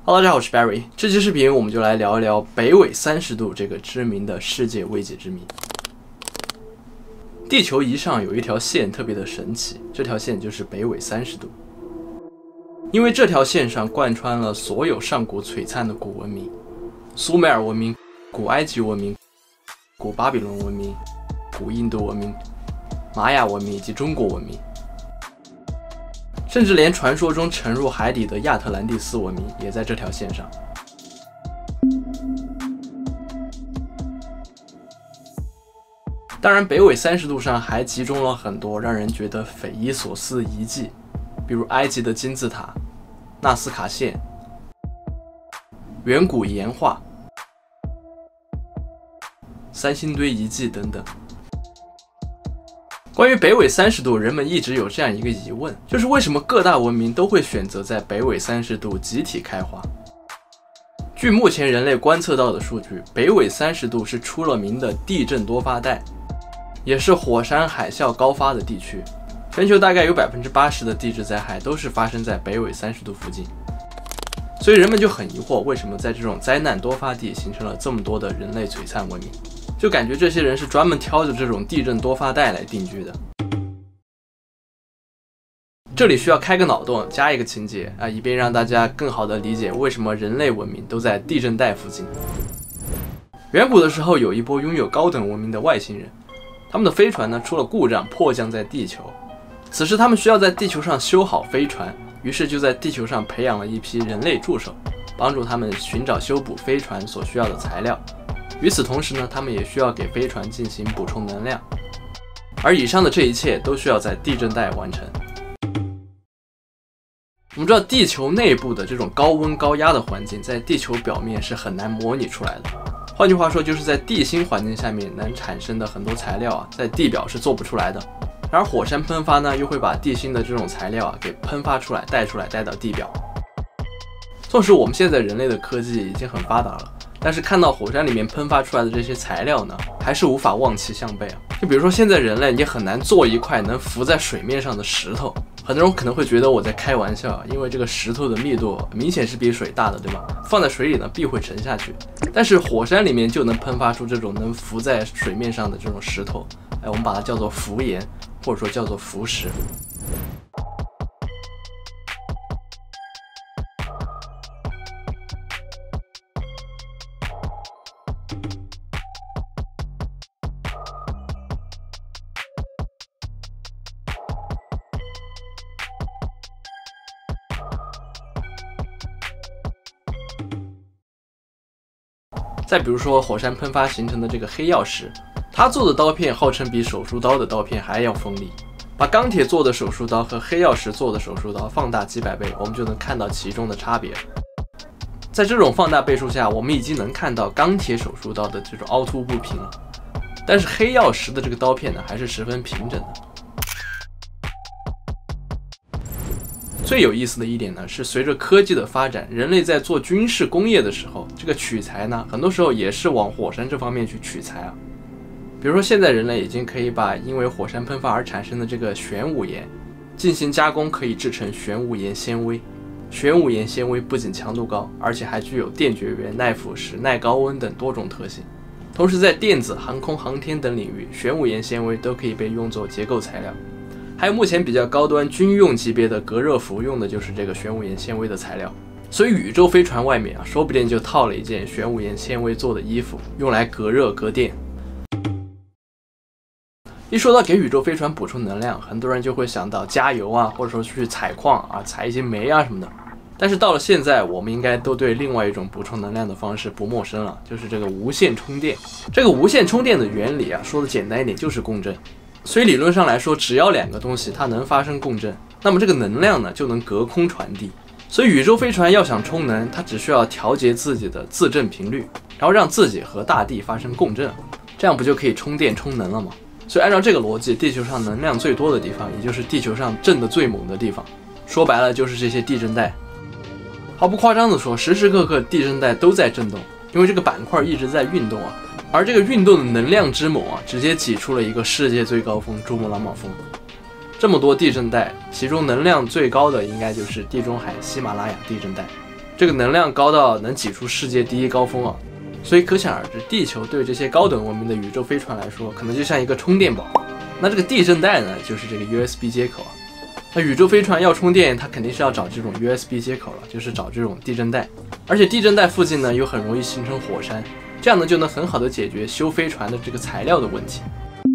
Hello， 大家好，我是 Barry。这期视频我们就来聊一聊北纬30度这个知名的世界未解之谜。地球仪上有一条线特别的神奇，这条线就是北纬30度。因为这条线上贯穿了所有上古璀璨的古文明，苏美尔文明、古埃及文明、古巴比伦文明、古印度文明、玛雅文明以及中国文明。甚至连传说中沉入海底的亚特兰蒂斯文明也在这条线上。当然，北纬30度上还集中了很多让人觉得匪夷所思的遗迹，比如埃及的金字塔、纳斯卡线、远古岩画、三星堆遗迹等等。关于北纬30度，人们一直有这样一个疑问，就是为什么各大文明都会选择在北纬30度集体开花？据目前人类观测到的数据，北纬30度是出了名的地震多发带，也是火山海啸高发的地区。全球大概有80%的地质灾害都是发生在北纬30度附近，所以人们就很疑惑，为什么在这种灾难多发地形成了这么多的人类璀璨文明？就感觉这些人是专门挑着这种地震多发带来定居的。这里需要开个脑洞，加一个情节啊，以便让大家更好的理解为什么人类文明都在地震带附近。远古的时候，有一波拥有高等文明的外星人，他们的飞船呢出了故障，迫降在地球。此时他们需要在地球上修好飞船，于是就在地球上培养了一批人类助手，帮助他们寻找修补飞船所需要的材料。与此同时呢，他们也需要给飞船进行补充能量，而以上的这一切都需要在地震带完成。我们知道，地球内部的这种高温高压的环境，在地球表面是很难模拟出来的。换句话说，就是在地心环境下面能产生的很多材料啊，在地表是做不出来的。然而火山喷发呢，又会把地心的这种材料啊给喷发出来，带到地表。纵使我们现在人类的科技已经很发达了，但是看到火山里面喷发出来的这些材料呢，还是无法望其项背啊。就比如说现在人类也很难做一块能浮在水面上的石头。很多人可能会觉得我在开玩笑，因为这个石头的密度明显是比水大的，对吧？放在水里呢必会沉下去。但是火山里面就能喷发出这种能浮在水面上的这种石头，我们把它叫做浮岩，或者说叫做浮石。再比如说火山喷发形成的这个黑曜石，它做的刀片号称比手术刀的刀片还要锋利。把钢铁做的手术刀和黑曜石做的手术刀放大几百倍，我们就能看到其中的差别。在这种放大倍数下，我们已经能看到钢铁手术刀的这种凹凸不平了，但是黑曜石的这个刀片呢，还是十分平整的。最有意思的一点呢，是随着科技的发展，人类在做军事工业的时候，这个取材呢，很多时候也是往火山这方面去取材啊。比如说，现在人类已经可以把因为火山喷发而产生的这个玄武岩进行加工，可以制成玄武岩纤维。玄武岩纤维不仅强度高，而且还具有电绝缘、耐腐蚀、耐高温等多种特性。同时，在电子、航空航天等领域，玄武岩纤维都可以被用作结构材料。还有目前比较高端军用级别的隔热服用的就是这个玄武岩纤维的材料，所以宇宙飞船外面啊，说不定就套了一件玄武岩纤维做的衣服，用来隔热隔电。一说到给宇宙飞船补充能量，很多人就会想到加油啊，或者说去采矿啊，采一些煤啊什么的。但是到了现在，我们应该都对另外一种补充能量的方式不陌生了，就是这个无线充电。这个无线充电的原理啊，说的简单一点就是共振。所以理论上来说，只要两个东西它能发生共振，那么这个能量呢就能隔空传递。所以宇宙飞船要想充能，它只需要调节自己的自振频率，然后让自己和大地发生共振，这样不就可以充电充能了吗？所以按照这个逻辑，地球上能量最多的地方，也就是地球上震得最猛的地方，说白了就是这些地震带。毫不夸张地说，时时刻刻地震带都在震动，因为这个板块一直在运动啊。而这个运动的能量之猛啊，直接挤出了一个世界最高峰——珠穆朗玛峰。这么多地震带，其中能量最高的应该就是地中海喜马拉雅地震带。 这个能量高到能挤出世界第一高峰啊！所以可想而知，地球对这些高等文明的宇宙飞船来说，可能就像一个充电宝。那这个地震带呢，就是这个 USB 接口啊。那宇宙飞船要充电，它肯定是要找这种 USB 接口了，就是找这种地震带。而且地震带附近呢，又很容易形成火山，这样呢就能很好的解决修飞船的这个材料的问题。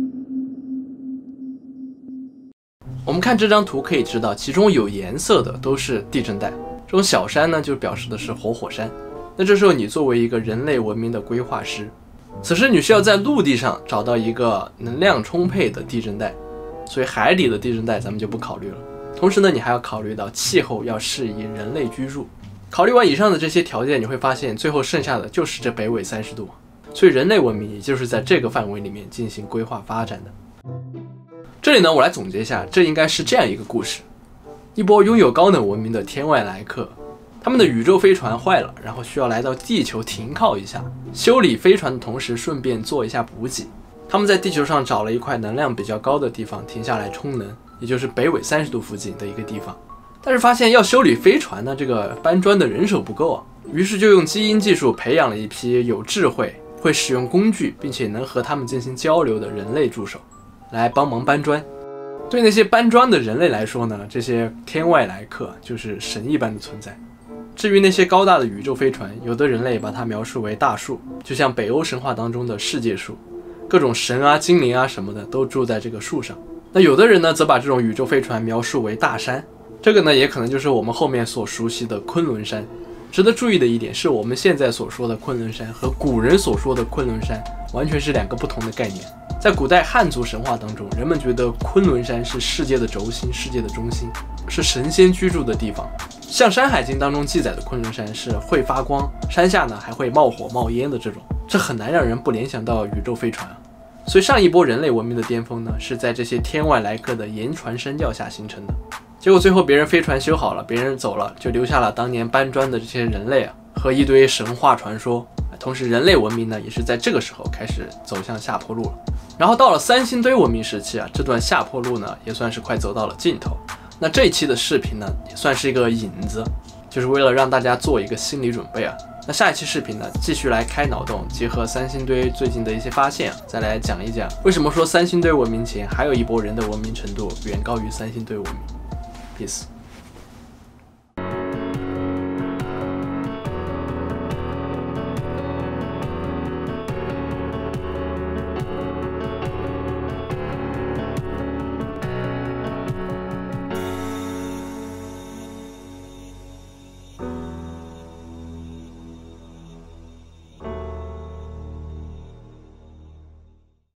我们看这张图可以知道，其中有颜色的都是地震带，这种小山呢就表示的是活火山。那这时候你作为一个人类文明的规划师，此时你需要在陆地上找到一个能量充沛的地震带，所以海底的地震带咱们就不考虑了。同时呢，你还要考虑到气候要适宜人类居住。考虑完以上的这些条件，你会发现最后剩下的就是这北纬30度，所以人类文明也就是在这个范围里面进行规划发展的。这里呢，我来总结一下，这应该是这样一个故事：一波拥有高等文明的天外来客，他们的宇宙飞船坏了，然后需要来到地球停靠一下，修理飞船的同时顺便做一下补给。他们在地球上找了一块能量比较高的地方停下来充能，也就是北纬30度附近的一个地方。但是发现要修理飞船呢，这个搬砖的人手不够啊，于是就用基因技术培养了一批有智慧、会使用工具，并且能和他们进行交流的人类助手，来帮忙搬砖。对那些搬砖的人类来说呢，这些天外来客就是神一般的存在。至于那些高大的宇宙飞船，有的人类把它描述为大树，就像北欧神话当中的世界树，各种神啊、精灵啊什么的都住在这个树上。那有的人呢，则把这种宇宙飞船描述为大山，这个呢，也可能就是我们后面所熟悉的昆仑山。值得注意的一点是，我们现在所说的昆仑山和古人所说的昆仑山完全是两个不同的概念。在古代汉族神话当中，人们觉得昆仑山是世界的轴心、世界的中心，是神仙居住的地方。像《山海经》当中记载的昆仑山是会发光，山下呢还会冒火冒烟的这种，这很难让人不联想到宇宙飞船啊。所以上一波人类文明的巅峰呢，是在这些天外来客的言传身教下形成的。结果最后别人飞船修好了，别人走了，就留下了当年搬砖的这些人类啊，和一堆神话传说。同时人类文明呢，也是在这个时候开始走向下坡路了。然后到了三星堆文明时期啊，这段下坡路呢，也算是快走到了尽头。那这一期的视频呢，也算是一个引子，就是为了让大家做一个心理准备啊。那下一期视频呢，继续来开脑洞，结合三星堆最近的一些发现啊，再来讲一讲为什么说三星堆文明前还有一波人的文明程度远高于三星堆文明。Peace。